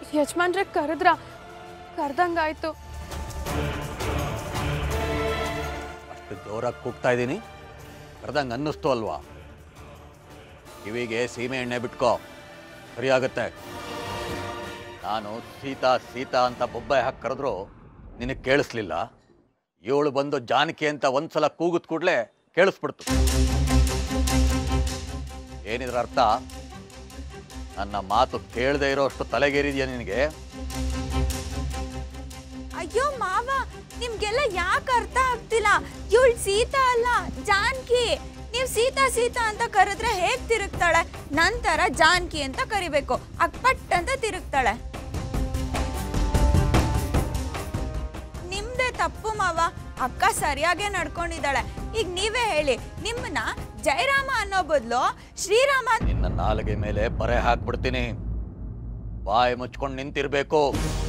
ಯಜಮಾನ್ರೆ ಕರೆದಂಗಾಯ್ತು. ಅಷ್ಟು ಜೋರಾಗಿ ಕೂಗ್ತಾ ಇದ್ದೀನಿ, ಕರೆದಂಗೆ ಅನ್ನಿಸ್ತು ಅಲ್ವಾ? ಕಿವಿಗೆ ಸೀಮೆ ಎಣ್ಣೆ ಬಿಟ್ಕೋ, ಸರಿಯಾಗುತ್ತೆ. ನಾನು ಸೀತಾ ಸೀತಾ ಅಂತ ಬೊಬ್ಬೆ ಹಾಕಿ ಕರೆದ್ರು ನಿನಗೆ ಕೇಳಿಸ್ಲಿಲ್ಲ. ಇವಳು ಬಂದು ಜಾನಕಿ ಅಂತ ಒಂದ್ಸಲ ಕೂಗಿದ ಕೂಡಲೇ ಕೇಳಿಸ್ಬಿಡ್ತು. ಏನಿದ್ರ ಅರ್ಥ? ನನ್ನ ಮಾತು ಕೇಳದೆ ಇರೋಷ್ಟು ತಲೆಗೇರಿದೆಯಾ ನಿನಗೆ? ಅಯ್ಯೋ ಮಾವ, ನಿಮ್ಗೆಲ್ಲ ಯಾಕೆ ಅರ್ಥ ಆಗ್ತಿಲ್ಲ? ಇವಳು ಸೀತಾ ಅಲ್ಲ, ಜಾನಕಿ. ನೀವು ಸೀತಾ ಸೀತಾ ಅಂತ ಕರೆದ್ರೆ ಹೇಗ್ ತಿರುಗ್ತಾಳೆ? ನಂತರ ಜಾನಕಿ ಅಂತ ಕರಿಬೇಕು, ಅಕ್ಪಟ್ ಅಂತ ತಿರುಗ್ತಾಳೆ. ನಿಮ್ದೇ ತಪ್ಪು ಮಾವ, ಅಕ್ಕ ಸರಿಯಾಗೇ ನಡ್ಕೊಂಡಿದ್ದಾಳೆ. ಈಗ ನೀವೇ ಹೇಳಿ, ನಿಮ್ಮನ್ನ ಜಯರಾಮ ಅನ್ನೋ ಬದಲು ಶ್ರೀರಾಮ. ನಿನ್ನ ನಾಲಿಗೆ ಮೇಲೆ ಬರೆ ಹಾಕ್ಬಿಡ್ತೀನಿ, ಬಾಯಿ ಮುಚ್ಕೊಂಡು ನಿಂತಿರ್ಬೇಕು.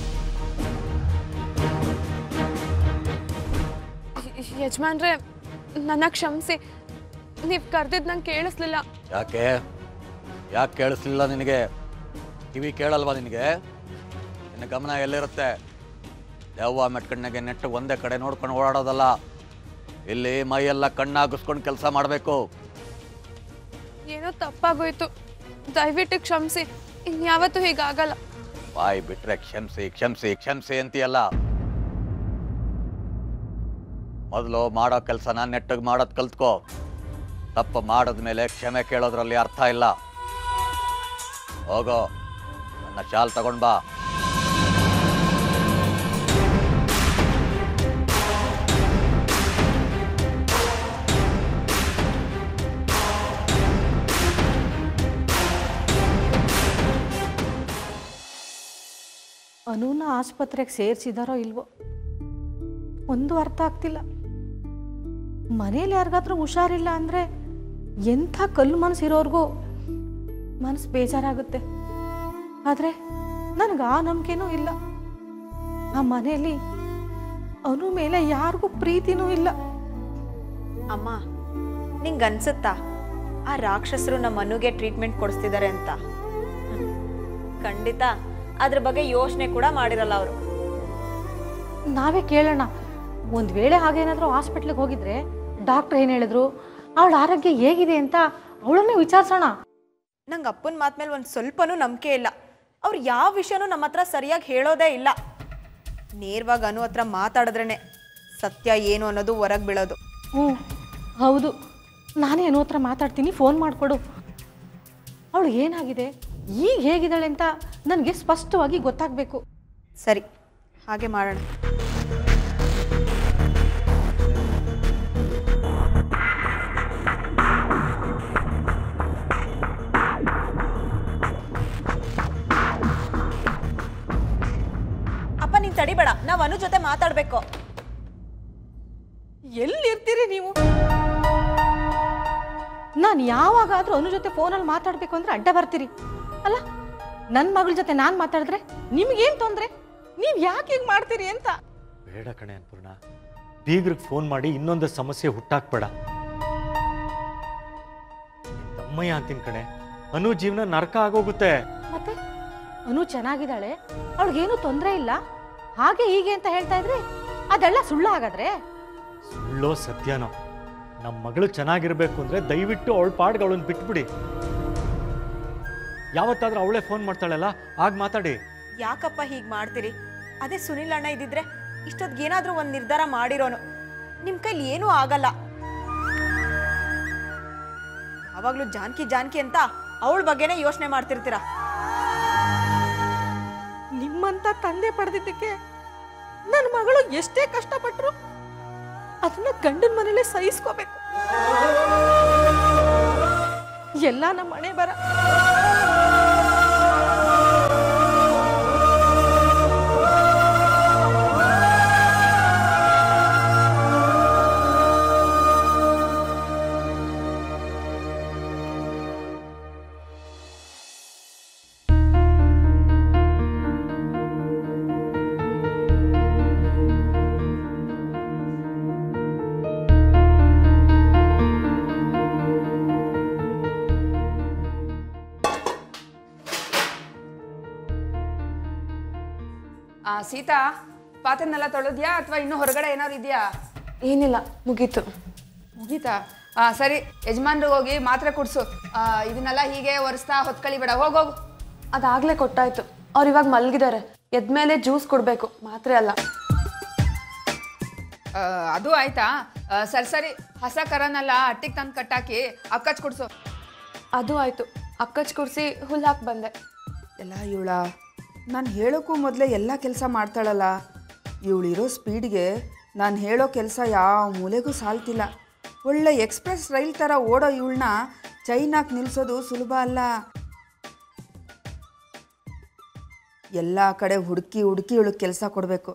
ಯಜಮಾನ್ರೆ, ನನ್ನ ಕ್ಷಮಿಸಿ. ನೀವು ಕರೆದಿದ್ದು ನಂಗೆ ಕೇಳಿಸ್ಲಿಲ್ಲ. ಯಾಕೆ ಕೇಳಿಸ್ಲಿಲ್ಲ ನಿನಗೆ? ಕಿವಿ ಕೇಳಲ್ವಾ ನಿನಗೆ? ನಿನ್ನ ಗಮನ ಎಲ್ಲಿರುತ್ತೆ? ದೆವ್ವ ಮೆಟ್ಕಣ್ಣಗೆ ನೆಟ್ಟು ಒಂದೇ ಕಡೆ ನೋಡ್ಕೊಂಡು ಓಡಾಡೋದಲ್ಲ. ಇಲ್ಲಿ ಮೈಯೆಲ್ಲ ಕಣ್ಣಾಗಿಸ್ಕೊಂಡು ಕೆಲಸ ಮಾಡಬೇಕು. ಏನೋ ತಪ್ಪಾಗೋಯ್ತು, ದಯವಿಟ್ಟು ಕ್ಷಮಿಸಿ. ಇನ್ಯಾವತ್ತೂ ಹೀಗಾಗಲ್ಲ. ಬಾಯಿ ಬಿಟ್ರೆ ಕ್ಷಮಿಸಿ ಕ್ಷಮಿಸಿ ಕ್ಷಮಿಸಿ ಅಂತೀಯಲ್ಲ. ಮೊದಲು ಮಾಡೋ ಕೆಲಸನ ನೆಟ್ಟಗೆ ಮಾಡೋದು ಕಲ್ತ್ಕೋ. ತಪ್ಪು ಮಾಡಿದ್ಮೇಲೆ ಕ್ಷಮೆ ಕೇಳೋದ್ರಲ್ಲಿ ಅರ್ಥ ಇಲ್ಲ. ಹೋಗೋ, ನನ್ನ ಶಾಲ್ ತಗೊಂಡ್ ಬಾ. ಅನೂನ ಆಸ್ಪತ್ರೆಗೆ ಸೇರಿಸಿದಾರೋ ಇಲ್ವೋ ಒಂದು ಅರ್ಥ ಆಗ್ತಿಲ್ಲ. ಮನೇಲಿ ಯಾರಿಗಾದ್ರೂ ಹುಷಾರಿಲ್ಲ ಅಂದರೆ ಎಂಥ ಕಲ್ಲು ಮನಸ್ಸಿರೋರ್ಗೂ ಮನಸ್ಸು ಬೇಜಾರಾಗುತ್ತೆ. ಆದರೆ ನನಗೆ ಆ ನಂಬಿಕೆನೂ ಇಲ್ಲ. ಆ ಮನೆಯಲ್ಲಿ ಅನು ಮೇಲೆ ಯಾರಿಗೂ ಪ್ರೀತಿನೂ ಇಲ್ಲ. ಅಮ್ಮ, ನಿಂಗೆ ಅನ್ಸುತ್ತಾ ಆ ರಾಕ್ಷಸರು ನಮ್ಮ ಅನುಗೆ ಟ್ರೀಟ್ಮೆಂಟ್ ಕೊಡಿಸ್ತಿದ್ದಾರೆ ಅಂತ? ಖಂಡಿತ ಅದ್ರ ಬಗ್ಗೆ ಯೋಚನೆ ಕೂಡ ಮಾಡಿರಲ್ಲ ಅವರು. ನಾವೇ ಕೇಳೋಣ. ಒಂದು ವೇಳೆ ಹಾಗೇನಾದರೂ ಹಾಸ್ಪಿಟ್ಲಿಗೆ ಹೋಗಿದ್ರೆ ಡಾಕ್ಟ್ರ್ ಏನು ಹೇಳಿದ್ರು, ಅವಳ ಆರೋಗ್ಯ ಹೇಗಿದೆ ಅಂತ ಅವಳನ್ನೇ ವಿಚಾರಿಸೋಣ. ನಂಗೆ ಅಪ್ಪನ ಮಾತು ಮೇಲೆ ಒಂದು ಸ್ವಲ್ಪನೂ ನಂಬಿಕೆ ಇಲ್ಲ. ಅವ್ರು ಯಾವ ವಿಷಯನೂ ನಮ್ಮ ಹತ್ರ ಸರಿಯಾಗಿ ಹೇಳೋದೇ ಇಲ್ಲ. ನೇರವಾಗಿ ಅನು ಹತ್ರ ಮಾತಾಡಿದ್ರೇ ಸತ್ಯ ಏನು ಅನ್ನೋದು ಹೊರಗೆ ಬೀಳೋದು. ಹೌದು, ನಾನೇ ಅನು ಹತ್ರ ಮಾತಾಡ್ತೀನಿ, ಫೋನ್ ಮಾಡಿಕೊಡು. ಅವಳು ಏನಾಗಿದೆ, ಈಗ ಹೇಗಿದ್ದಾಳೆ ಅಂತ ನನಗೆ ಸ್ಪಷ್ಟವಾಗಿ ಗೊತ್ತಾಗಬೇಕು. ಸರಿ, ಹಾಗೆ ಮಾಡೋಣ. ಅಪ್ಪ, ನೀನು ತಡಿಬೇಡ, ನಾವು ಅನು ಜೊತೆ ಮಾತಾಡಬೇಕು. ಎಲ್ಲಿರ್ತೀರಿ ನೀವು? ನಾನು ಯಾವಾಗಾದ್ರೂ ಅನು ಜೊತೆ ಫೋನಲ್ಲಿ ಮಾತಾಡಬೇಕು ಅಂದ್ರೆ ಅಡ್ಡ ಬರ್ತೀರಿ ಅಲ್ಲ? ನನ್ನ ಮಗಳ ಜೊತೆ ನಾನು ಮಾತಾಡಿದ್ರೆ ನಿಮ್ಗೇನು ತೊಂದರೆ? ನೀವು ಯಾಕೆ ಹೀಗೆ ಮಾಡ್ತೀರಿ ಅಂತ. ಬೇಡ ಕಣೆ ಅನ್ಪೂರ್ಣ, ಬೀಗ್ರಿಗೆ ಫೋನ್ ಮಾಡಿ ಇನ್ನೊಂದು ಸಮಸ್ಯೆ ಹುಟ್ಟಾಕ್ಬೇಡ. ತಮ್ಮಯ್ಯ ಅಂತೀನಿ ಕಣೆ, ಅನು ಜೀವನ ನರಕ ಆಗೋಗುತ್ತೆ. ಮತ್ತೆ ಅನು ಚೆನ್ನಾಗಿದ್ದಾಳೆ, ಅವಳಿಗೇನು ತೊಂದರೆ ಇಲ್ಲ, ಹಾಗೆ ಹೀಗೆ ಅಂತ ಹೇಳ್ತಾ ಇದ್ರೆ ಅದೆಲ್ಲ ಸುಳ್ಳು. ಹಾಗಾದ್ರೆ ಸುಳ್ಳೋ ಸತ್ಯನೋ, ನಮ್ಮ ಮಗಳು ಚೆನ್ನಾಗಿರ್ಬೇಕು ಅಂದ್ರೆ ದಯವಿಟ್ಟು ಅವಳ ಪಾಡ್ಗೆ ಅವಳನ್ನ ಬಿಟ್ಬಿಡಿ. ಯಾವತ್ತಾದ್ರೂ ಅವಳೇ ಫೋನ್ ಮಾಡ್ತಾಳಲ್ಲ, ಆಗ ಮಾತಾಡಿ. ಯಾಕಪ್ಪ ಹೀಗೆ ಮಾಡ್ತೀರಿ? ಅದೇ ಸುನಿಲ್ ಅಣ್ಣ ಇದ್ದಿದ್ರೆ ಇಷ್ಟೊತ್ತಿಗೆ ಏನಾದರೂ ಒಂದು ನಿರ್ಧಾರ ಮಾಡಿರೋನು. ನಿಮ್ಮ ಕೈಲಿ ಏನೂ ಆಗಲ್ಲ. ಅವಾಗ್ಲೂ ಜಾನಕಿ ಜಾನಕಿ ಅಂತ ಅವಳ ಬಗ್ಗೆನೇ ಯೋಚನೆ ಮಾಡ್ತಿರ್ತೀರ. ನಿಮ್ಮಂತ ತಂದೆ ಪಡೆದಿದ್ದಕ್ಕೆ ನನ್ನ ಮಗಳು ಎಷ್ಟೇ ಕಷ್ಟಪಟ್ರು ಅದನ್ನ ಗಂಡನ ಮನೇಲೆ ಸಹಿಸ್ಕೋಬೇಕು. ಎಲ್ಲ ನಮ್ಮ ಮನೆ ಬರ. ಸೀತಾ ಪಾತ್ರೆನೆಲ್ಲ ತೊಳೆದ್ಯಾ ಅಥವಾ ಇನ್ನೂ ಹೊರಗಡೆ ಏನಾದ್ರು ಇದೆಯಾ? ಏನಿಲ್ಲ, ಮುಗೀತು. ಮುಗೀತಾ? ಸರಿ, ಯಜಮಾನ್ರಿಗೆ ಹೋಗಿ ಮಾತ್ರೆ ಕುಡಿಸು. ಇದನ್ನೆಲ್ಲ ಹೀಗೆ ಒರೆಸ್ತಾ ಹೊತ್ಕಳಿಬೇಡ, ಹೋಗೋಗು. ಅದಾಗಲೇ ಕೊಟ್ಟಾಯ್ತು. ಅವ್ರು ಇವಾಗ ಮಲಗಿದ್ದಾರೆ. ಎದ್ಮೇಲೆ ಜ್ಯೂಸ್ ಕೊಡಬೇಕು, ಮಾತ್ರೆ ಅಲ್ಲ. ಅದು ಆಯ್ತಾ? ಸರಿ, ಹಸ ಕರನೆಲ್ಲ ಅಟ್ಟಿಗೆ ತಂದು ಕಟ್ಟಾಕಿ ಅಕ್ಕಚ್ ಕುಡಿಸು. ಅದು ಆಯಿತು. ಅಕ್ಕಚ್ ಕುಡಿಸಿ ಹುಲ್ಲು ಹಾಕಿ ಬಂದೆ. ಎಲ್ಲ ಇವಳ ನಾನು ಹೇಳೋಕ್ಕೂ ಮೊದಲೇ ಎಲ್ಲ ಕೆಲಸ ಮಾಡ್ತಾಳಲ್ಲ. ಇವಳಿರೋ ಸ್ಪೀಡ್ಗೆ ನಾನು ಹೇಳೋ ಕೆಲಸ ಯಾವ ಮೂಲೆಗೂ ಸಾಲ್ತಿಲ್ಲ. ಒಳ್ಳೆ ಎಕ್ಸ್ಪ್ರೆಸ್ ರೈಲ್ ಥರ ಓಡೋ ಇವಳನ್ನ ಚೈನಾಕ್ ನಿಲ್ಲಿಸೋದು ಸುಲಭ ಅಲ್ಲ. ಎಲ್ಲ ಕಡೆ ಹುಡುಕಿ ಹುಡುಕಿ ಇವಳಿಗೆ ಕೆಲಸ ಕೊಡಬೇಕು.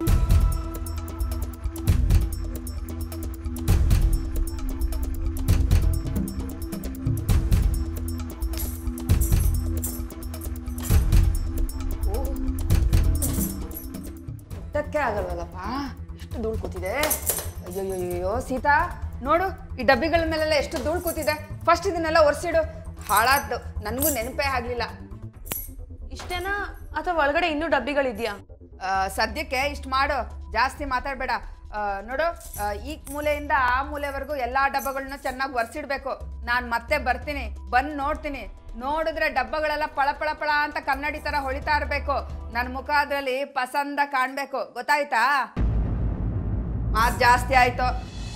ಅದಕ್ಕೆ ಆಗಲ್ವಲ್ಲಪ್ಪ, ಎಷ್ಟು ಧೂಳು ಕೂತಿದೆ. ಅಯ್ಯೋಯ್ಯೋ ಸೀತಾ, ನೋಡು ಈ ಡಬ್ಬಿಗಳ ಮೇಲೆಲ್ಲ ಎಷ್ಟು ಧೂಳು ಕೂತಿದೆ. ಫಸ್ಟ್ ಇದನ್ನೆಲ್ಲ ಒರೆಸಿಡು. ಹಾಳಾದ್ದು, ನನಗೂ ನೆನಪೇ ಆಗಲಿಲ್ಲ. ಇಷ್ಟೇನಾ ಅಥವಾ ಒಳಗಡೆ ಇನ್ನೂ ಡಬ್ಬಿಗಳಿದೆಯಾ? ಸದ್ಯಕ್ಕೆ ಇಷ್ಟು ಮಾಡು, ಜಾಸ್ತಿ ಮಾತಾಡಬೇಡ. ನೋಡು, ಈ ಮೂಲೆಯಿಂದ ಆ ಮೂಲೆವರೆಗೂ ಎಲ್ಲ ಡಬ್ಬಗಳನ್ನ ಚೆನ್ನಾಗಿ ಒರೆಸಿಡ್ಬೇಕು. ನಾನು ಮತ್ತೆ ಬರ್ತೀನಿ, ಬಂದು ನೋಡ್ತೀನಿ. ನೋಡಿದ್ರೆ ಡಬ್ಬಗಳೆಲ್ಲ ಪಳ ಪಳ ಪಳ ಅಂತ ಕನ್ನಡಿ ಥರ ಹೊಳಿತಾ ಇರಬೇಕು. ನನ್ನ ಮುಖ ಅದರಲ್ಲಿ ಪಸಂದ ಕಾಣಬೇಕು, ಗೊತ್ತಾಯ್ತಾ? ಮಾತು ಜಾಸ್ತಿ ಆಯಿತು.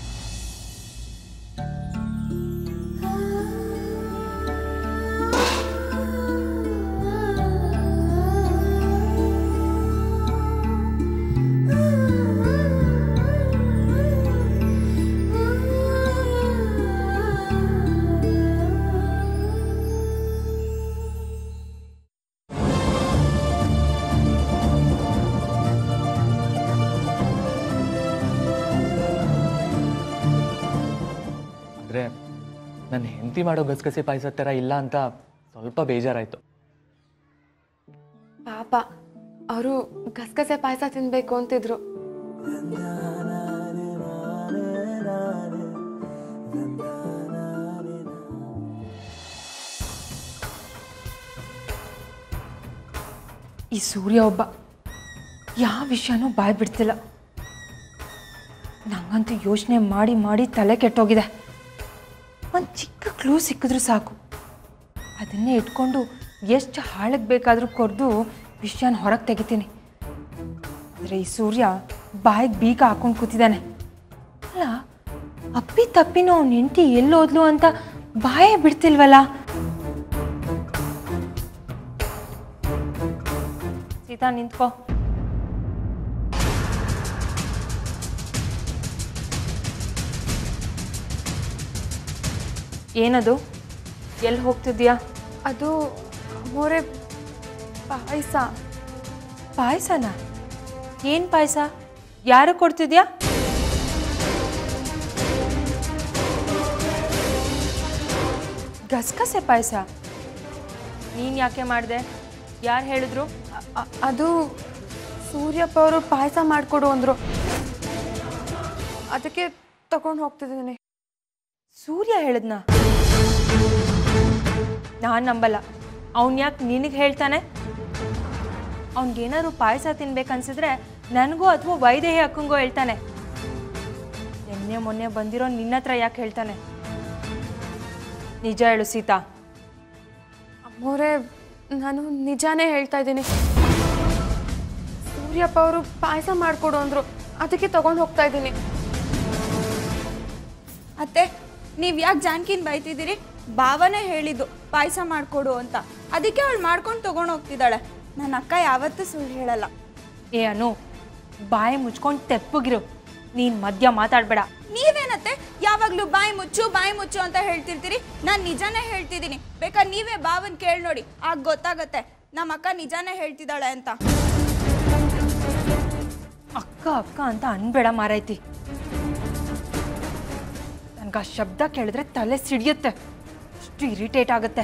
ಅಂದರೆ ನನ್ನ ಹೆಂಡತಿ ಮಾಡೋ ಗಸಗಸೆ ಪಾಯಸ ಥರ ಇಲ್ಲ ಅಂತ ಸ್ವಲ್ಪ ಬೇಜಾರಾಯಿತು. ಪಾಪ, ಅವರು ಗಸಗಸೆ ಪಾಯಸ ತಿನ್ಬೇಕು ಅಂತಿದ್ರು. ಈ ಸೂರ್ಯ ಒಬ್ಬ ಯಾವ ವಿಷಯನೂ ಬಾಯ್ ಬಿಡ್ತಿಲ್ಲ. ನಂಗಂತೂ ಯೋಚನೆ ಮಾಡಿ ಮಾಡಿ ತಲೆ ಕೆಟ್ಟೋಗಿದೆ. ಒಂದು ಚಿಕ್ಕ ಕ್ಲೂ ಸಿಕ್ಕಿದ್ರೂ ಸಾಕು, ಅದನ್ನೇ ಇಟ್ಕೊಂಡು ಎಷ್ಟು ಹಾಳಕ್ಕೆ ಬೇಕಾದರೂ ಕೊರೆದು ವಿಷಯನ ಹೊರಗೆ ತೆಗಿತೀನಿ. ಆದರೆ ಈ ಸೂರ್ಯ ಬಾಯಿಗೆ ಬೀಗ ಹಾಕೊಂಡು ಕೂತಿದ್ದಾನೆ. ಅಲ್ಲ, ಅಪ್ಪಿ ತಪ್ಪಿನೋ ಅವ್ನ ಹೆಂಡತಿ ಎಲ್ಲೋದ್ಲು ಅಂತ ಬಾಯೇ ಬಿಡ್ತಿಲ್ವಲ್ಲ. ಸೀತಾ, ನಿಂತ್ಕೋ. ಏನದು? ಎಲ್ಲಿ ಹೋಗ್ತಿದ್ಯಾ? ಅದು ಮೋರೆ ಪಾಯಸ. ಪಾಯಸನ? ಏನು ಪಾಯಸ? ಯಾರು ಕೊಡ್ತಿದ್ಯಾ? ಗಸಗಸೆ ಪಾಯಸ? ನೀನು ಯಾಕೆ ಮಾಡಿದೆ? ಯಾರು ಹೇಳಿದ್ರು? ಅದು ಸೂರ್ಯಪ್ಪ ಅವರು ಪಾಯಸ ಮಾಡಿಕೊಡು ಅಂದರು, ಅದಕ್ಕೆ ತಗೊಂಡು ಹೋಗ್ತಿದ್ದೀನಿ. ಸೂರ್ಯ ಹೇಳಿದ್ನ? ನಾನು ನಂಬಲ್ಲ. ಅವನು ಯಾಕೆ ನಿನಗೆ ಹೇಳ್ತಾನೆ? ಅವನಿಗೇನಾದ್ರು ಪಾಯಸ ತಿನ್ಬೇಕನ್ಸಿದ್ರೆ ನನಗೂ ಅಥವಾ ವೈದೇಹಿ ಅಕ್ಕಂಗೋ ಹೇಳ್ತಾನೆ. ನಿನ್ನೆ ಮೊನ್ನೆ ಬಂದಿರೋ ನಿನ್ನ ಹತ್ರ ಯಾಕೆ ಹೇಳ್ತಾನೆ? ನಿಜ ಹೇಳು ಸೀತಾ. ಅಮ್ಮೋರೆ, ನಾನು ನಿಜಾನೇ ಹೇಳ್ತಾ ಇದ್ದೀನಿ. ಸೂರ್ಯಪ್ಪ ಅವರು ಪಾಯಸ ಮಾಡಿಕೊಡು ಅಂದರು, ಅದಕ್ಕೆ ತಗೊಂಡು ಹೋಗ್ತಾ ಇದ್ದೀನಿ. ಅತ್ತೆ, ನೀವು ಯಾಕೆ ಜಾನ್ಕಿನ್ ಬೈತಿದ್ದೀರಿ? ಭಾವನೇ ಹೇಳಿದ್ದು ಪಾಯಸ ಮಾಡಿಕೊಡು ಅಂತ, ಅದಕ್ಕೆ ಅವಳು ಮಾಡ್ಕೊಂಡು ತೊಗೊಂಡು ಹೋಗ್ತಿದ್ದಾಳೆ. ನನ್ನ ಅಕ್ಕ ಯಾವತ್ತೂ ಸುಳ್ಳು ಹೇಳಲ್ಲ. ಏ ಅನು, ಬಾಯಿ ಮುಚ್ಕೊಂಡು ತೆಪ್ಪಗಿರು. ನೀನು ಮಧ್ಯ ಮಾತಾಡಬೇಡ. ನೀವೇನತ್ತೆ ಯಾವಾಗಲೂ ಬಾಯಿ ಮುಚ್ಚು ಅಂತ ಹೇಳ್ತಿರ್ತೀರಿ? ನಾನು ನಿಜಾನೇ ಹೇಳ್ತಿದ್ದೀನಿ. ಬೇಕಾದ್ರೆ ನೀವೇ ಭಾವನ್ ಕೇಳಿ ನೋಡಿ, ಆಗ ಗೊತ್ತಾಗತ್ತೆ ನಮ್ಮ ಅಕ್ಕ ನಿಜಾನೇ ಹೇಳ್ತಿದ್ದಾಳೆ ಅಂತ. ಅಕ್ಕ ಅಕ್ಕ ಅಂತ ಅನ್ಬೇಡ ಮಾರೈತಿ. ನನಗೆ ಆ ಶಬ್ದ ಕೇಳಿದ್ರೆ ತಲೆ ಸಿಡಿಯುತ್ತೆ, ಅಷ್ಟು ಇರಿಟೇಟ್ ಆಗುತ್ತೆ.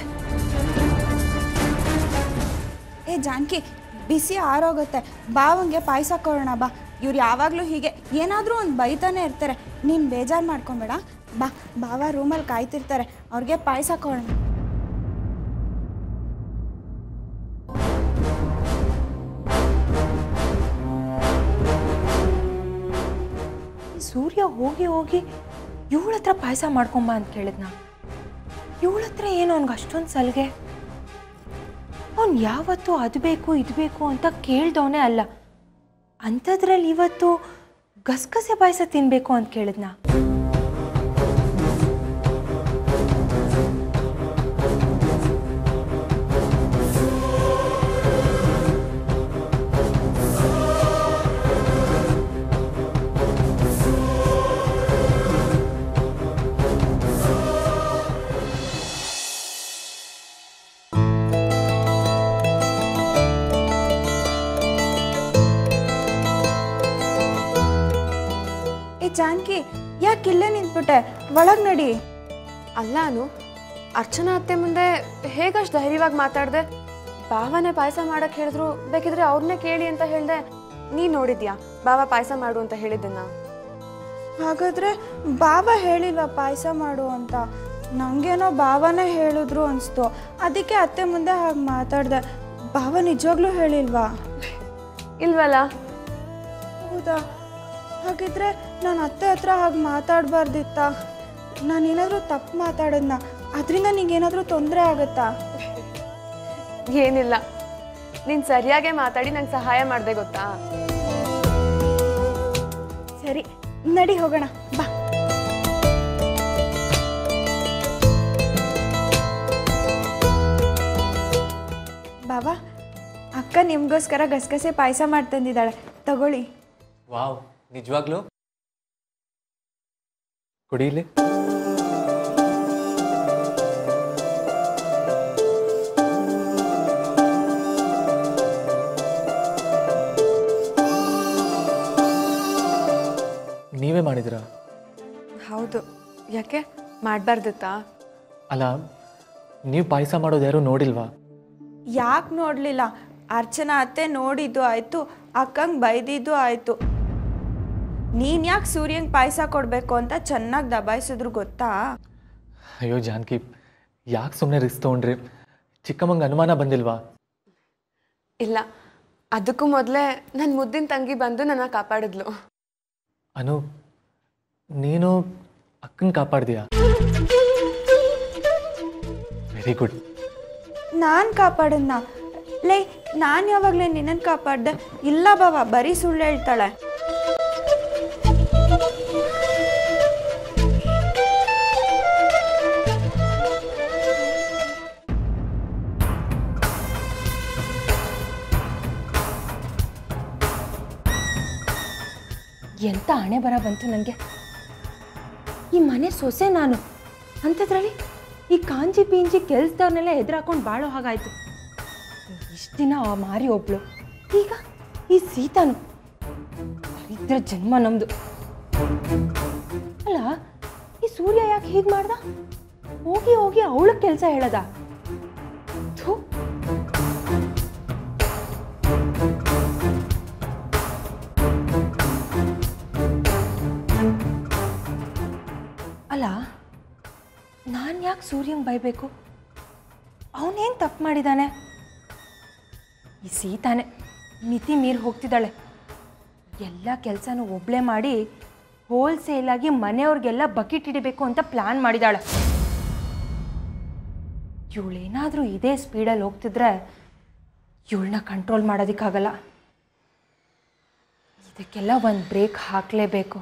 ಏ ಜಾನ್ಕಿ, ಬಿಸಿ ಆರೋಗುತ್ತೆ. ಭಾವಂಗೆ ಪಾಯಸ ಕೊಡೋಣ ಬಾ. ಇವ್ರು ಯಾವಾಗಲೂ ಹೀಗೆ ಏನಾದರೂ ಒಂದು ಬೈತಾನೆ ಇರ್ತಾರೆ. ನೀನು ಬೇಜಾರು ಮಾಡ್ಕೊಬೇಡ ಬಾ. ಭಾವ ರೂಮಲ್ಲಿ ಕಾಯ್ತಿರ್ತಾರೆ, ಅವ್ರಿಗೆ ಪಾಯಸ ಕೊಡೋಣ. ಸೂರ್ಯ ಹೋಗಿ ಹೋಗಿ ಇವಳ ಹತ್ರ ಪಾಯಸ ಮಾಡ್ಕೊಂಬ ಅಂತ ಕೇಳಿದ್ನ. ಇವಳ ಹತ್ರ ಏನು ಅವ್ನಿಗೆ ಅಷ್ಟೊಂದು ಸಲಿಗೆ? ಅವ್ನು ಯಾವತ್ತೂ ಅದು ಬೇಕು ಇದು ಬೇಕು ಅಂತ ಕೇಳ್ದವನೇ ಅಲ್ಲ. ಅಂಥದ್ರಲ್ಲಿ ಇವತ್ತು ಗಸಗಸೆ ಪಾಯಸ ತಿನ್ನಬೇಕು ಅಂತ ಕೇಳಿದ್ನ. ಜಾನ್ಕಿ, ಯಾಕೆ ಇಲ್ಲೇ ನಿಂತ್ಬಿಟ್ಟೆ? ಒಳಗ್ ನಡಿ. ಅಲ್ಲಾನು ಅರ್ಚನಾ ಅತ್ತೆ ಮುಂದೆ ಹೇಗಷ್ಟು ಧೈರ್ಯವಾಗಿ ಮಾತಾಡ್ದೆ? ಬಾವನೇ ಪಾಯಸ ಮಾಡಕ್ ಹೇಳಿದ್ರು, ಬೇಕಿದ್ರೆ ಅವ್ರನ್ನೇ ಕೇಳಿ ಅಂತ ಹೇಳ್ದೆ. ನೀ ನೋಡಿದ್ಯಾ ಬಾವ ಪಾಯಸ ಮಾಡು ಅಂತ ಹೇಳಿದ್ದನ್ನ? ಹಾಗಾದ್ರೆ ಬಾವ ಹೇಳಿಲ್ವಾ ಪಾಯಸ ಮಾಡು ಅಂತ? ನಂಗೇನೋ ಬಾವನೇ ಹೇಳಿದ್ರು ಅನಿಸ್ತು, ಅದಕ್ಕೆ ಅತ್ತೆ ಮುಂದೆ ಹಾಗೆ ಮಾತಾಡ್ದೆ. ಬಾವ ನಿಜವಾಗ್ಲೂ ಹೇಳಿಲ್ವಾ? ಇಲ್ವಲ್ಲ. ಹೌದಾ? ಹಾಗಿದ್ರೆ ನಾನು ಅತ್ತೆ ಹತ್ರ ಹಾಗೆ ಮಾತಾಡಬಾರ್ದಿತ್ತ? ನಾನೇನಾದರೂ ತಪ್ಪು ಮಾತಾಡೋದ್ನ ಅದರಿಂದ ನಿಂಗೇನಾದರೂ ತೊಂದರೆ ಆಗುತ್ತಾ? ಏನಿಲ್ಲ, ನೀನು ಸರಿಯಾಗೇ ಮಾತಾಡಿ ನಂಗೆ ಸಹಾಯ ಮಾಡಿದೆ ಗೊತ್ತಾ? ಸರಿ, ನಡಿ ಹೋಗೋಣ ಬಾ. ಬಾಬಾ, ಅಕ್ಕ ನಿಮಗೋಸ್ಕರ ಗಸಗಸೆ ಪಾಯಸ ಮಾಡ್ತಂದಿದ್ದಾಳೆ, ತಗೊಳ್ಳಿ. ವಾವ್, ನಿಜವಾಗ್ಲೂ ಕುಡೀಲಿ. ನೀವೇ ಮಾಡಿದ್ರಾ? ಹೌದು. ಯಾಕೆ ಮಾಡಬಾರ್ದಿತ್ತಾ? ಅಲ್ಲ, ನೀವು ಪಾಯಸ ಮಾಡೋದು ಯಾರು ನೋಡಿಲ್ವಾ? ಯಾಕೆ ನೋಡಲಿಲ್ಲ? ಅರ್ಚನಾ ಅತ್ತೆ ನೋಡಿದ್ದು ಆಯಿತು, ಅಕ್ಕಂಗೆ ಬೈದಿದ್ದು ಆಯಿತು. ನೀನು ಯಾಕೆ ಸೂರ್ಯಂಗೆ ಪಾಯಸ ಕೊಡಬೇಕು ಅಂತ ಚೆನ್ನಾಗಿ ದಬಾಯಿಸಿದ್ರು ಗೊತ್ತಾ? ಅಯ್ಯೋ ಜಾನಕಿ, ಯಾಕೆ ಸುಮ್ಮನೆ ರಿಸ್ಕ್ ತೊಗೊಂಡ್ರಿ? ಚಿಕ್ಕಮ್ಮಂಗೆ ಅನುಮಾನ ಬಂದಿಲ್ವಾ? ಇಲ್ಲ, ಅದಕ್ಕೂ ಮೊದಲೇ ನನ್ನ ಮುದ್ದಿನ ತಂಗಿ ಬಂದು ನನ್ನ ಕಾಪಾಡಿದ್ಲು. ಅನು, ನೀನು ಅಕ್ಕನ ಕಾಪಾಡ್ತೀಯಾ? Very good. ನಾನು ಕಾಪಾಡನ್ನ? ಲೈ, ನಾನು ಯಾವಾಗಲೇ ನಿನ್ನನ್ನು ಕಾಪಾಡ್ದೆ? ಇಲ್ಲ ಬಾವ, ಬರೀ ಸುಳ್ಳು ಹೇಳ್ತಾಳೆ. ಎಂಥ ಹಣೆ ಬರ ಬಂತು ನನಗೆ. ಈ ಮನೆ ಸೊಸೆ ನಾನು, ಅಂಥದ್ರಲ್ಲಿ ಈ ಕಾಂಜಿ ಪೀಂಜಿ ಕೆಲ್ಸದವ್ರನ್ನೆಲ್ಲ ಎದುರಾಕೊಂಡು ಬಾಳೋ ಹಾಗಾಯ್ತು. ಇಷ್ಟು ದಿನ ಆ ಮಾರಿ ಒಬ್ಳು, ಈಗ ಈ ಸೀತಾನು. ದರಿದ್ರ ಜನ್ಮ ನಮ್ದು. ಅಲ್ಲ, ಈ ಸೂರ್ಯ ಯಾಕೆ ಹೀಗೆ ಮಾಡ್ದ? ಹೋಗಿ ಹೋಗಿ ಅವಳ ಕೆಲಸ ಹೇಳದ? ಥೂ. ಅಲ್ಲ, ನಾನು ಯಾಕೆ ಸೂರ್ಯಂಗೆ ಬೈಬೇಕು? ಅವನೇನು ತಪ್ಪು ಮಾಡಿದ್ದಾನೆ? ಈ ಸೀತಾನೆ ಮಿತಿ ಮೀರಿ ಹೋಗ್ತಿದ್ದಾಳೆ. ಎಲ್ಲ ಕೆಲಸನೂ ಒಬ್ಳೆ ಮಾಡಿ ಹೋಲ್ಸೇಲಾಗಿ ಮನೆಯವ್ರಿಗೆಲ್ಲ ಬಕೆಟ್ ಹಿಡಿಬೇಕು ಅಂತ ಪ್ಲ್ಯಾನ್ ಮಾಡಿದ್ದಾಳೆ. ಇವಳೇನಾದರೂ ಇದೇ ಸ್ಪೀಡಲ್ಲಿ ಹೋಗ್ತಿದ್ರೆ ಇವಳನ್ನ ಕಂಟ್ರೋಲ್ ಮಾಡೋದಕ್ಕಾಗಲ್ಲ. ಇದಕ್ಕೆಲ್ಲ ಒಂದು ಬ್ರೇಕ್ ಹಾಕಲೇಬೇಕು.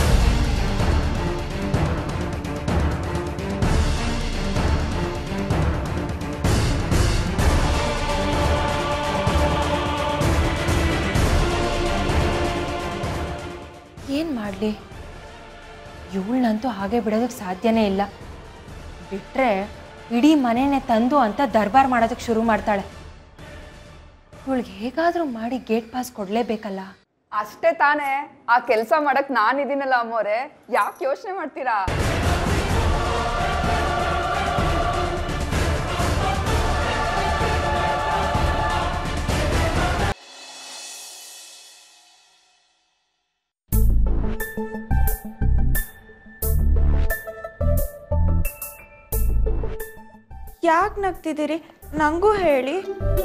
ಏನು ಮಾಡಲಿ? ಇವಳನ್ನಂತೂ ಹಾಗೆ ಬಿಡೋದಕ್ಕೆ ಸಾಧ್ಯನೇ ಇಲ್ಲ. ಬಿಟ್ಟರೆ ಇಡೀ ಮನೆಯೇ ತಂದು ಅಂತ ದರ್ಬಾರ್ ಮಾಡೋದಕ್ಕೆ ಶುರು ಮಾಡ್ತಾಳೆ. ಇವಳಿಗೆ ಹೇಗಾದರೂ ಮಾಡಿ ಗೇಟ್ ಪಾಸ್ ಕೊಡಲೇಬೇಕಲ್ಲ. ಅಷ್ಟೇ ತಾನೇ, ಆ ಕೆಲಸ ಮಾಡಕ್ ನಾನಿದ್ದೀನಲ್ಲ ಅಮ್ಮೋರೆ, ಯಾಕೆ ಯೋಚನೆ ಮಾಡ್ತೀರಾ? ಯಾಕೆ ನಗ್ತಿದ್ದೀರಿ? ನನಗೂ ಹೇಳಿ.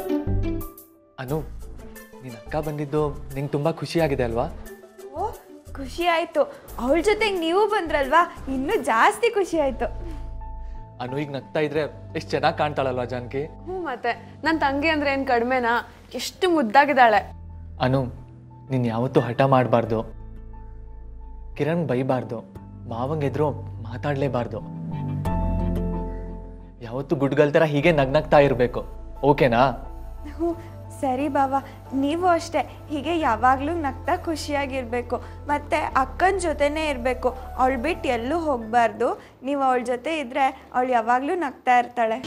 ಅನು, ನಿನ್ನ ಅಕ್ಕ ಬಂದಿದ್ದು ನಿಂಗೆ ತುಂಬ ಖುಷಿಯಾಗಿದೆ ಅಲ್ವಾ? ಓ, ಖುಷಿ ಆಯ್ತು. ಅವಳ ಜೊತೆಗೆ ನೀವು ಬಂದ್ರಲ್ವಾ, ಇನ್ನೂ ಜಾಸ್ತಿ ಖುಷಿ ಆಯ್ತು. ಅನು ಈಗ ನಗ್ತಾ ಇದ್ರೆ ಎಷ್ಟು ಚೆನ್ನಾಗಿ ಕಾಣ್ತಾಳಲ್ವಾ ಜಾನಕಿ? ಹ್ಞೂ ಮತ್ತೆ ನನ್ನ ತಂಗಿ ಅಂದ್ರೆ ಏನು ಕಡಿಮೆನಾ? ಎಷ್ಟು ಮುದ್ದಾಗಿದ್ದಾಳೆ. ಅನು, ನೀನು ಯಾವತ್ತೂ ಹಠ ಮಾಡಬಾರ್ದು, ಕಿರಣ್ ಬೈಬಾರ್ದು, ಮಾವಂಗೆದ್ರು ಮಾತಾಡಲೇಬಾರ್ದು. ಯಾವತ್ತೂ ಗುಡ್ಗಲ್ ಥರ ಹೀಗೆ ನಗ್ನಗ್ತಾ ಇರಬೇಕು, ಓಕೆನಾ? ಹ್ಞೂ ಸರಿ ಬಾವ, ನೀವು ಅಷ್ಟೇ ಹೀಗೆ ಯಾವಾಗಲೂ ನಗ್ತಾ ಖುಷಿಯಾಗಿರಬೇಕು. ಮತ್ತು ಅಕ್ಕನ ಜೊತೆನೇ ಇರಬೇಕು, ಅವಳು ಬಿಟ್ಟು ಎಲ್ಲೂ ಹೋಗಬಾರ್ದು. ನೀವು ಅವಳ ಜೊತೆ ಇದ್ದರೆ ಅವಳು ಯಾವಾಗಲೂ ನಗ್ತಾ ಇರ್ತಾಳೆ.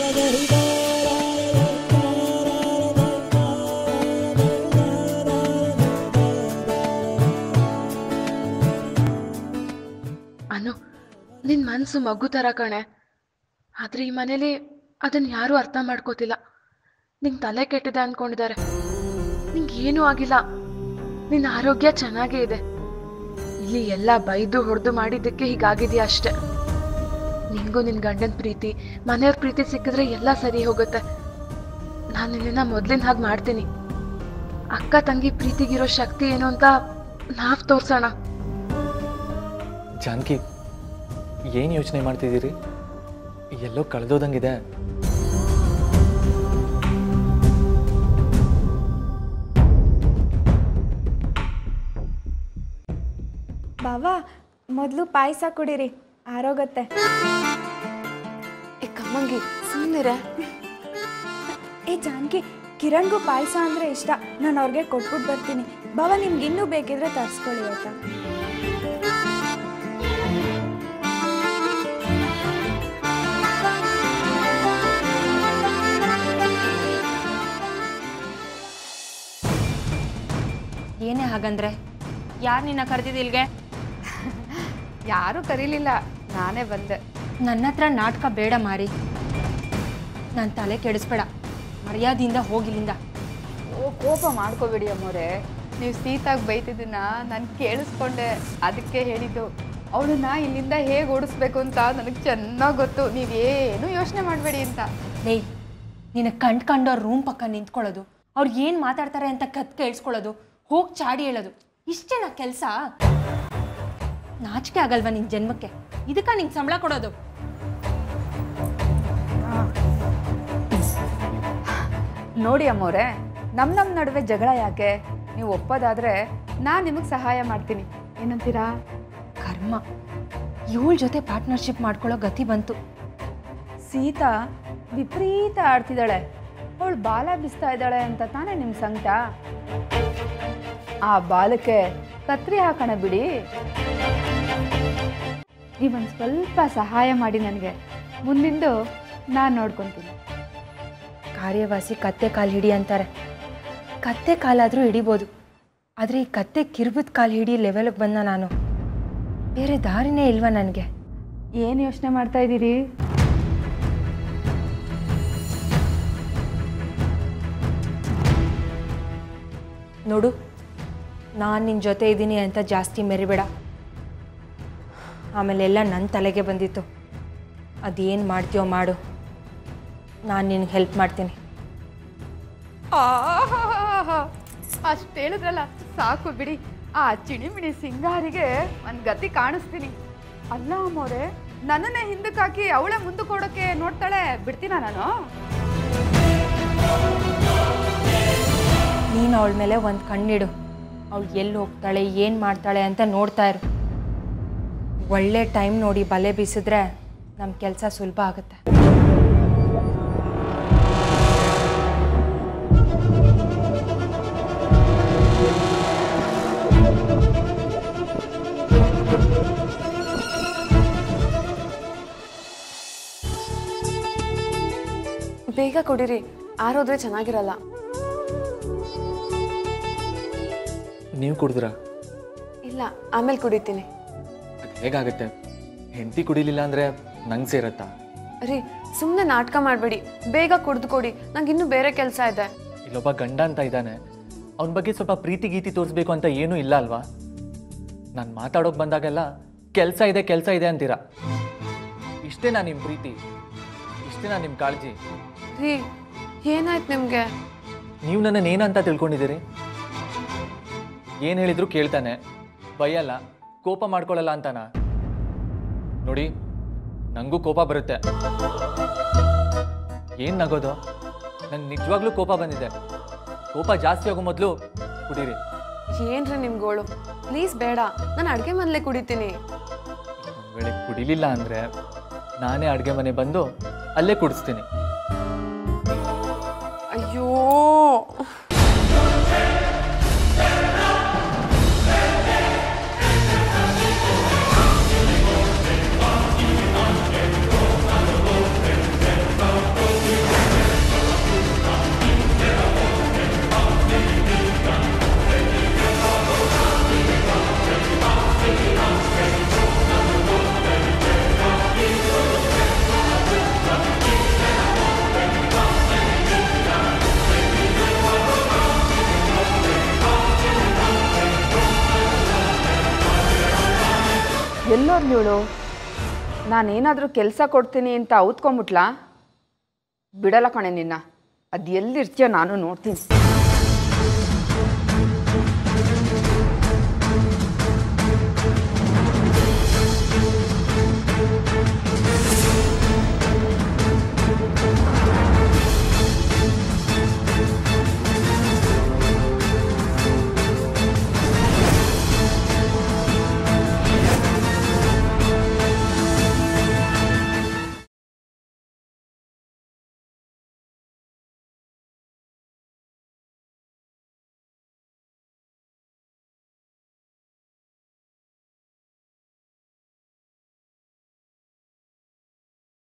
ಅನು, ನಿನ್ನ ಮನಸ್ಸು ಮಗು ಥರ ಕಣೆ. ಆದರೆ ಈ ಮನೇಲಿ ಅದನ್ನು ಯಾರೂ ಅರ್ಥ ಮಾಡ್ಕೋತಿಲ್ಲ. ನಿಂಗೆ ತಲೆ ಕೆಟ್ಟಿದೆ ಅಂದ್ಕೊಂಡಿದ್ದಾರೆ. ನಿಂಗೆ ಏನೂ ಆಗಿಲ್ಲ, ನಿನ್ನ ಆರೋಗ್ಯ ಚೆನ್ನಾಗೇ ಇದೆ. ಇಲ್ಲಿ ಎಲ್ಲ ಬೈದು ಹೊಡೆದು ಮಾಡಿದ್ದಕ್ಕೆ ಹೀಗಾಗಿದೆಯಾ ಅಷ್ಟೆ. ನಿನಗೂ ನಿನ್ನ ಗಂಡನ ಪ್ರೀತಿ, ಮನೆಯವ್ರ ಪ್ರೀತಿ ಸಿಕ್ಕಿದ್ರೆ ಎಲ್ಲ ಸರಿ ಹೋಗುತ್ತೆ. ನಾನು ನಿನ್ನ ಮೊದಲಿನ ಹಾಗೆ ಮಾಡ್ತೀನಿ. ಅಕ್ಕ ತಂಗಿ ಪ್ರೀತಿಗಿರೋ ಶಕ್ತಿ ಏನು ಅಂತ ನಾವು ತೋರ್ಸೋಣ. ಜಾನಕಿ, ಏನು ಯೋಚನೆ ಮಾಡ್ತಿದ್ದೀರಿ? ಎಲ್ಲೋ ಕಳೆದೋದಂಗಿದೆ. ಬಾವಾ, ಮೊದಲು ಪಾಯಸ ಕುಡೀರಿ, ಆರೋಗತ್ತೆ. ಏ ಕಮ್ಮಂಗಿ ಸುಮ್ಮನಿರೆ. ಏ ಜಾನಕಿ, ಕಿರಣ್ಗೂ ಪಾಯಸ ಅಂದರೆ ಇಷ್ಟ. ನಾನು ಅವ್ರಿಗೆ ಕೊಟ್ಬಿಟ್ಟು ಬರ್ತೀನಿ. ಬಾವಾ, ನಿಮ್ಗೆ ಇನ್ನೂ ಬೇಕಿದ್ರೆ ತರಿಸ್ಕೊಳ್ಳಿ ಆಯ್ತಾ? ಏನೇ ಹಾಗಂದ್ರೆ? ಯಾರು ನಿನ್ನ ಕರೆದಿದ್ದಿಲ್ಗೆ? ಯಾರೂ ಕರೀಲಿಲ್ಲ, ನಾನೇ ಬಂದೆ. ನನ್ನ ಹತ್ರ ನಾಟಕ ಬೇಡ ಮಾರಿ. ನನ್ನ ತಲೆ ಕೆಡಿಸ್ಬೇಡ, ಮರ್ಯಾದೆಯಿಂದ ಹೋಗಿಲ್ಲಿಂದ. ಓ, ಕೋಪ ಮಾಡ್ಕೋಬೇಡಿ ಅಮ್ಮೋರೆ. ನೀವು ಸೀತಾಗಿ ಬೈತಿದ್ದನ್ನ ನಾನು ಕೇಳಿಸ್ಕೊಂಡೆ, ಅದಕ್ಕೆ ಹೇಳಿದ್ದು. ಅವಳನ್ನ ಇಲ್ಲಿಂದ ಹೇಗೆ ಓಡಿಸ್ಬೇಕು ಅಂತ ನನಗೆ ಚೆನ್ನಾಗಿ ಗೊತ್ತು. ನೀವೇನು ಯೋಚನೆ ಮಾಡಬೇಡಿ ಅಂತ. ಲೇಯ್, ನಿನ್ನ ಕಂಡ್ಕಂಡವ್ರ ರೂಮ್ ಪಕ್ಕ ನಿಂತ್ಕೊಳ್ಳೋದು, ಅವ್ರು ಏನು ಮಾತಾಡ್ತಾರೆ ಅಂತ ಕತ್ ಕೇಳಿಸ್ಕೊಳ್ಳೋದು, ಹೋಗಿ ಚಾಡಿ ಹೇಳೋದು, ಇಷ್ಟೇನಾ ಕೆಲಸ? ನಾಚಿಕೆ ಆಗಲ್ವಾ ನಿನ್ನ ಜನ್ಮಕ್ಕೆ? ಇದಕ್ಕ ನಿಂಗೆ ಸಂಬಳ ಕೊಡೋದು? ನೋಡಿ ಅಮ್ಮೋರೆ, ನಮ್ಮ ನಡುವೆ ಜಗಳ ಯಾಕೆ? ನೀವು ಒಪ್ಪೋದಾದರೆ ನಾನು ನಿಮಗೆ ಸಹಾಯ ಮಾಡ್ತೀನಿ. ಏನಂತೀರಾ? ಕರ್ಮ, ಇವಳ ಜೊತೆ ಪಾರ್ಟ್ನರ್ಶಿಪ್ ಮಾಡ್ಕೊಳ್ಳೋ ಗತಿ ಬಂತು. ಸೀತಾ ವಿಪರೀತ ಆಡ್ತಿದ್ದಾಳೆ, ಅವಳು ಬಾಲ ಬಿಸ್ತಾ ಇದ್ದಾಳೆ ಅಂತ ತಾನೇ ನಿಮ್ಮ ಸಂಕಟ. ಆ ಬಾಲಕ್ಕೆ ಕತ್ರಿ ಹಾಕೋಣ ಬಿಡಿ. ನೀವೊಂದು ಸ್ವಲ್ಪ ಸಹಾಯ ಮಾಡಿ ನನಗೆ, ಮುಂದಿಂದು ನಾನು ನೋಡ್ಕೊತೀನಿ. ಕಾರ್ಯವಾಸಿ ಕತ್ತೆ ಕಾಲು ಹಿಡಿ ಅಂತಾರೆ. ಕತ್ತೆ ಕಾಲಾದರೂ ಹಿಡಿಬೋದು, ಆದರೆ ಈ ಕತ್ತೆ ಕಿರುಬದ ಕಾಲು ಹಿಡಿ ಲೆವೆಲ್ಗೆ ಬಂದ ನಾನು. ಬೇರೆ ದಾರಿನೇ ಇಲ್ವಾ ನನಗೆ? ಏನು ಯೋಚನೆ ಮಾಡ್ತಾ ಇದ್ದೀರಿ? ನೋಡು, ನಾನು ನಿನ್ನ ಜೊತೆ ಇದ್ದೀನಿ ಅಂತ ಜಾಸ್ತಿ ಮೆರಿಬೇಡ. ಆಮೇಲೆಲ್ಲ ನನ್ನ ತಲೆಗೆ ಬಂದಿತ್ತು. ಅದೇನು ಮಾಡ್ತೀಯೋ ಮಾಡು, ನಾನು ನಿನಗೆ ಹೆಲ್ಪ್ ಮಾಡ್ತೀನಿ. ಅಷ್ಟು ಹೇಳಿದ್ರಲ್ಲ, ಸಾಕು ಬಿಡಿ. ಆ ಚಿಣಿಮಿಣಿ ಸಿಂಗಾರಿಗೆ ಒಂದು ಗತಿ ಕಾಣಿಸ್ತೀನಿ. ಅಲ್ಲ ಅಮ್ಮೋರೆ, ನನ್ನನ್ನೇ ಹಿಂದಕ್ಕೆ ಹಾಕಿ ಅವಳೇ ಮುಂದಕ್ಕೆ ಕೊಡೋಕ್ಕೆ ನೋಡ್ತಾಳೆ, ಬಿಡ್ತೀನ ನಾನು? ನೀನು ಅವಳ ಮೇಲೆ ಒಂದು ಕಣ್ಣಿಡು. ಅವಳು ಎಲ್ಲಿ ಹೋಗ್ತಾಳೆ, ಏನು ಮಾಡ್ತಾಳೆ ಅಂತ ನೋಡ್ತಾ ಇರು. ಒಳ್ಳೆ ಟೈಮ್ ನೋಡಿ ಬಲೆ ಬೀಸಿದ್ರೆ ನಮ್ಮ ಕೆಲಸ ಸುಲಭ ಆಗುತ್ತೆ. ಬೇಗ ಕುಡೀರಿ, ಆರೋದ್ರೆ ಚೆನ್ನಾಗಿರಲ್ಲ. ನೀವು ಕುಡಿದ್ರಾ? ಇಲ್ಲ, ಆಮೇಲೆ ಕುಡಿತೀನಿ. ಅದು ಹೇಗಾಗುತ್ತೆ? ಹೆಂಡತಿ ಕುಡಿಲಿಲ್ಲ ಅಂದರೆ ನಂಗೆ ಸೇರತ್ತಾ? ರೀ, ಸುಮ್ಮನೆ ನಾಟಕ ಮಾಡಬೇಡಿ, ಬೇಗ ಕುಡ್ದು ಕೊಡಿ, ನಂಗೆ ಇನ್ನೂ ಬೇರೆ ಕೆಲಸ ಇದೆ. ಇಲ್ಲೊಬ್ಬ ಗಂಡ ಅಂತ ಇದ್ದಾನೆ, ಅವನ ಬಗ್ಗೆ ಸ್ವಲ್ಪ ಪ್ರೀತಿ ಗೀತಿ ತೋರಿಸ್ಬೇಕು ಅಂತ ಏನೂ ಇಲ್ಲ ಅಲ್ವಾ? ನಾನು ಮಾತಾಡೋಕೆ ಬಂದಾಗೆಲ್ಲ ಕೆಲಸ ಇದೆ ಅಂತೀರಾ. ಇಷ್ಟೇನಾ ನಿಮ್ಮ ಪ್ರೀತಿ? ಇಷ್ಟೇನಾ ನಿಮ್ಮ ಕಾಳಜಿ? ರೀ, ಏನಾಯ್ತು ನಿಮಗೆ? ನೀವು ನನ್ನನ್ನು ಏನಂತ ತಿಳ್ಕೊಂಡಿದ್ದೀರಿ? ಏನು ಹೇಳಿದ್ರು ಕೇಳ್ತಾನೆ, ಬೈಯಲ್ಲ ಕೋಪ ಮಾಡ್ಕೊಳ್ಳಲ್ಲ ಅಂತಾನ? ನೋಡಿ, ನನಗೂ ಕೋಪ ಬರುತ್ತೆ. ಏನು ನಗೋದು? ನಂಗೆ ನಿಜವಾಗ್ಲೂ ಕೋಪ ಬಂದಿದೆ. ಕೋಪ ಜಾಸ್ತಿ ಆಗೋ ಮೊದಲು ಕುಡೀರಿ. ಏನ್ರಿ ನಿಮ್ಗೋಳು? ಪ್ಲೀಸ್ ಬೇಡ, ನಾನು ಅಡುಗೆ ಮನೇಲೆ ಕುಡಿತೀನಿ. ಒಂದು ವೇಳೆ ಕುಡಿಲಿಲ್ಲ ಅಂದರೆ ನಾನೇ ಅಡುಗೆ ಮನೆ ಬಂದು ಅಲ್ಲೇ ಕುಡಿಸ್ತೀನಿ. ಅಯ್ಯೋ, ಎಲ್ಲೋದ್ಲೂ? ನಾನೇನಾದರೂ ಕೆಲಸ ಕೊಡ್ತೀನಿ ಅಂತ ಔತ್ಕೊಂಬಿಟ್ಲಾ? ಬಿಡಲ್ಲ ಕಣೆ ನಿನ್ನ. ಅದು ಎಲ್ಲಿರ್ತೀಯ ನಾನು ನೋಡ್ತೀನಿ.